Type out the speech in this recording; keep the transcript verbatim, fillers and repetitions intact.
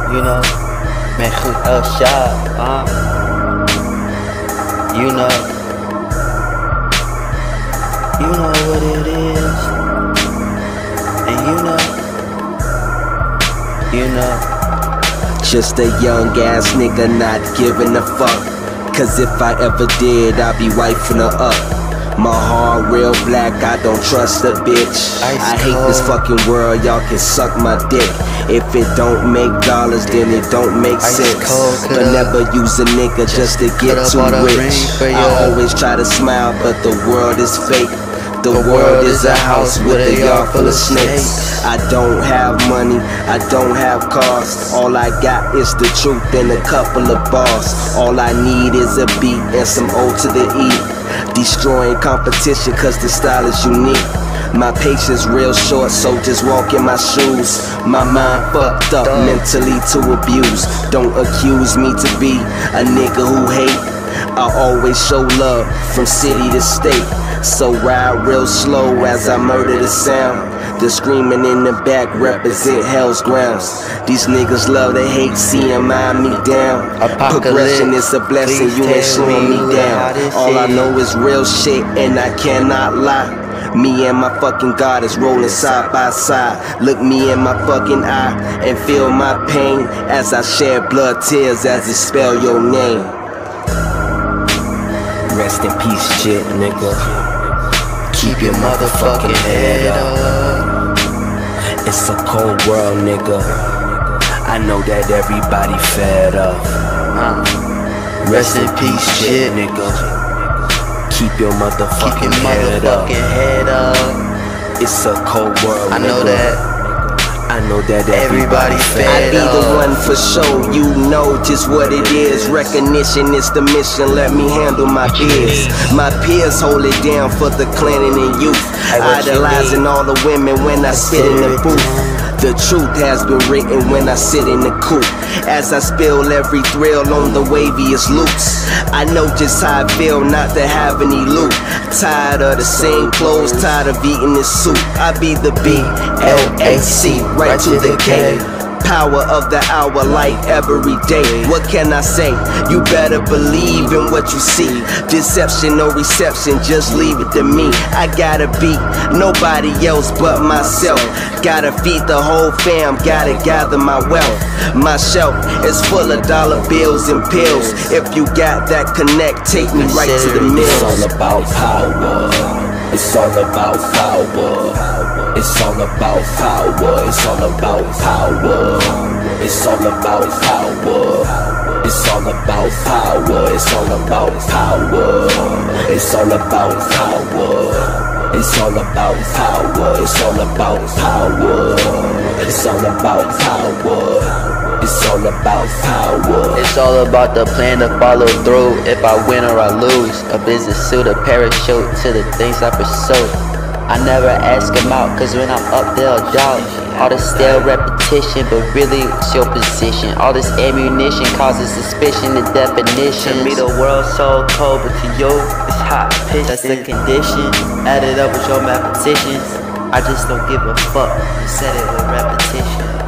You know, Mekhut, Al-Shaab, huh? You know, you know what it is, and you know, you know. Just a young ass nigga not giving a fuck. Cause if I ever did, I'd be wifing her up. My heart real black, I don't trust a bitch. I hate this fucking world, y'all can suck my dick. If it don't make dollars, then it don't make sense. But never use a nigga just to get too rich. I always try to smile, but the world is fake. The world is a house with a yard full of snakes. I don't have money, I don't have cars. All I got is the truth and a couple of bars. All I need is a beat and some O to the E. Destroying competition cause the style is unique. My patience real short, so just walk in my shoes. My mind fucked up, mentally too abused. Don't accuse me to be a nigga who hate. I always show love from city to state. So ride real slow as I murder the sound. The screaming in the back represent hell's grounds. These niggas love to hate, seeing mind me down. Progression is a blessing, you ain't slowing me down. All I know is real shit and I cannot lie. Me and my fucking God is rolling side by side. Look me in my fucking eye and feel my pain as I shed blood tears as I spell your name. Rest in peace, shit, nigga. Keep your motherfucking head up. It's a cold world, nigga. I know that everybody fed up. uh, Rest in peace, shit, nigga. Keep your motherfucking, Keep your head, motherfucking up. head up. It's a cold world, I nigga. know that. I know that everybody fed up. I be the one for show, you know just what it is. Recognition is the mission, let me handle my biz. My peers hold it down for the clan and youth. Idolizing all the women when I spit in the booth. The truth has been written when I sit in the coop. As I spill every thrill on the waviest loops. I know just how I feel not to have any loot. Tired of the same clothes, tired of eating this soup. I be the B L A C, right to the K. Power of the hour, light every day. What can I say? You better believe in what you see. Deception, no reception, just leave it to me. I gotta beat nobody else but myself. Gotta feed the whole fam, gotta gather my wealth. My shelf is full of dollar bills and pills. If you got that connect, take me right to the mill. It's all about power. It's all about power. It's all about power. It's all about power. It's all about power. It's all about power. It's all about power. It's all about power. It's all about power. It's all about power. It's all about power. It's all about power. It's all about the plan to follow through. If I win or I lose, a business suit, a parachute to the things I pursue. I never ask them out, cause when I'm up they'll doubt. All the stale repetition, but really it's your position. All this ammunition causes suspicion and definition. To me the world's so cold, but to you it's hot piston. That's the condition, add it up with your mathematicians. I just don't give a fuck, said it with repetition.